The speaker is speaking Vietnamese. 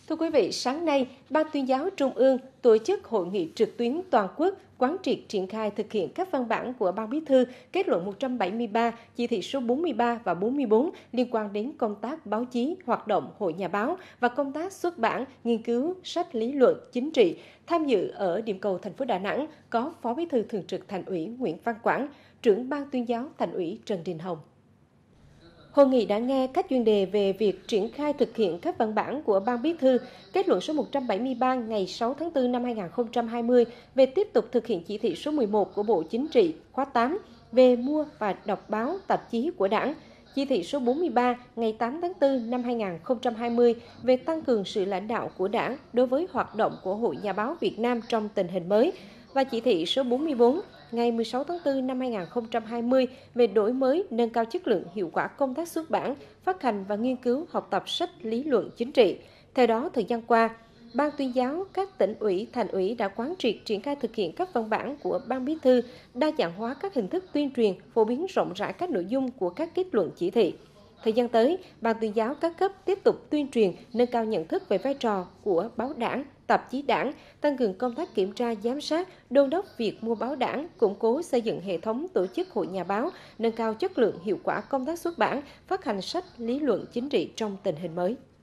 Thưa quý vị, sáng nay, Ban Tuyên giáo Trung ương tổ chức hội nghị trực tuyến toàn quốc quán triệt triển khai thực hiện các văn bản của Ban Bí thư, kết luận 173, chỉ thị số 43 và 44 liên quan đến công tác báo chí, hoạt động hội nhà báo và công tác xuất bản, nghiên cứu, sách lý luận, chính trị. Tham dự ở điểm cầu thành phố Đà Nẵng có Phó Bí thư Thường trực Thành ủy Nguyễn Văn Quảng, trưởng Ban Tuyên giáo Thành ủy Trần Đình Hồng. Hội nghị đã nghe các chuyên đề về việc triển khai thực hiện các văn bản của Ban Bí thư, kết luận số 173 ngày 6 tháng 4 năm 2020 về tiếp tục thực hiện chỉ thị số 11 của Bộ Chính trị khóa 8 về mua và đọc báo tạp chí của Đảng, chỉ thị số 43 ngày 8 tháng 4 năm 2020 về tăng cường sự lãnh đạo của Đảng đối với hoạt động của Hội Nhà báo Việt Nam trong tình hình mới, và chỉ thị số 44 ngày 16 tháng 4 năm 2020 về đổi mới, nâng cao chất lượng hiệu quả công tác xuất bản, phát hành và nghiên cứu học tập sách lý luận chính trị. Theo đó, thời gian qua, Ban Tuyên giáo các tỉnh ủy, thành ủy đã quán triệt triển khai thực hiện các văn bản của Ban Bí thư, đa dạng hóa các hình thức tuyên truyền, phổ biến rộng rãi các nội dung của các kết luận chỉ thị. Thời gian tới, Ban Tuyên giáo các cấp tiếp tục tuyên truyền, nâng cao nhận thức về vai trò của báo Đảng, tạp chí Đảng, tăng cường công tác kiểm tra, giám sát, đôn đốc việc mua báo Đảng, củng cố xây dựng hệ thống tổ chức hội nhà báo, nâng cao chất lượng hiệu quả công tác xuất bản, phát hành sách lý luận chính trị trong tình hình mới.